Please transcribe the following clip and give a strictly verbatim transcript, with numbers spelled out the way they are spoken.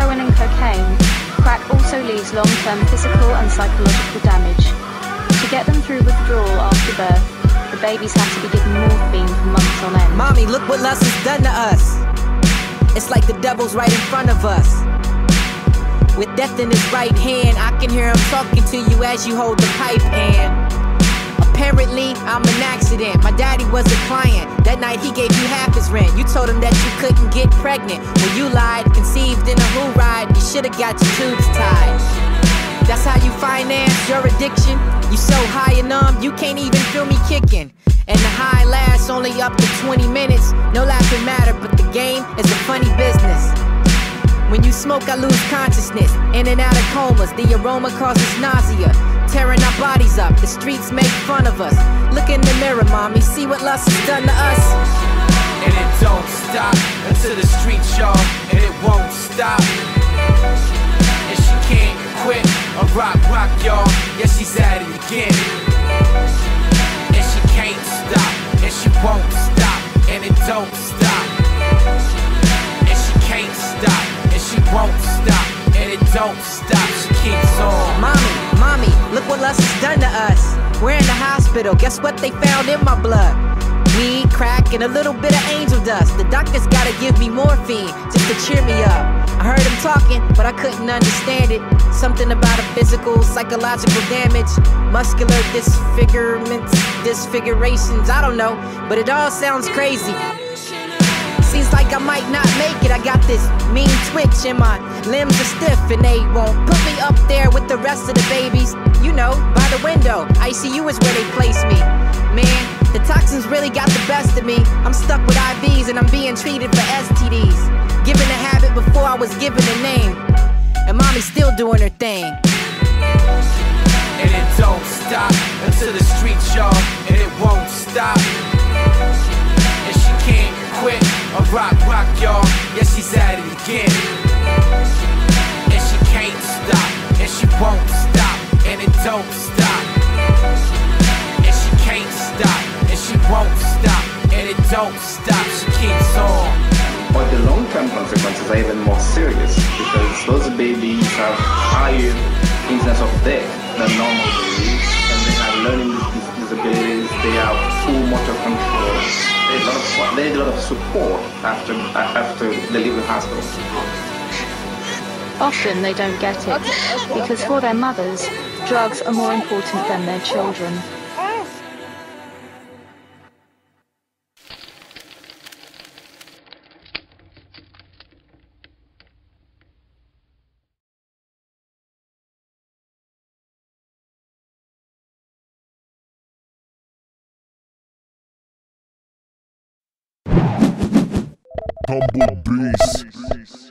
heroin and cocaine, crack also leaves long-term physical and psychological damage. To get them through withdrawal after birth, the babies have to be given morphine for months on end. Mommy, look what lust has done to us. It's like the devil's right in front of us. With death in his right hand, I can hear him talking to you as you hold the pipe, and apparently, I'm an accident. My daddy was a client. That night he gave you half his rent. You told him that you couldn't get pregnant. When you lied, conceived in a who ride, you should've got your tubes tied. That's how you finance your addiction. You so high and numb, you can't even feel me kicking. And the high lasts only up to twenty minutes. No laughing matter, but the game is a funny business. When you smoke, I lose consciousness. In and out of comas, the aroma causes nausea. Tearing our bodies up, the streets make fun of us. Look in the mirror, mommy, see what lust has done to us. And it don't stop until the streets, y'all, and it won't stop. And she can't quit or rock, rock, y'all. Yeah, she's at it again. And she can't stop, and she won't stop, and it don't stop. And she can't stop, and she won't stop, and it don't stop. She keeps on. Mommy, mommy, look what lust has done to us. We're in the hospital, guess what they found in my blood? Weed, crack, and a little bit of angel dust. The doctors gotta give me morphine just to cheer me up. I heard him talking, but I couldn't understand it. Something about a physical, psychological damage, muscular disfigurements, disfigurations, I don't know, but it all sounds crazy. Seems like I might not make it. I got this mean twitch and my limbs are stiff, and they won't put me up there with the rest of the babies. You know, by the window, I C U is where they place me. Man, the toxins really got the best of me. I'm stuck with I Vs and I'm being treated for S T Ds. Given a habit before I was given a name, and mommy's still doing her thing. And it don't stop until the streets, y'all, and it won't stop. And she can't quit or rock, rock, y'all. Yeah, she's at it again. And she can't stop, and she won't stop, and it don't stop. And she can't stop, and she won't stop, and it don't stop. She keeps on. But the long-term consequences are even more serious, because those babies have higher incidence of death than normal babies, and they have learning dis disabilities, they have full motor control, there's a lot of, there's a lot of support after, after they leave the hospital. Often they don't get it, because for their mothers, drugs are more important than their children. Humble Beast.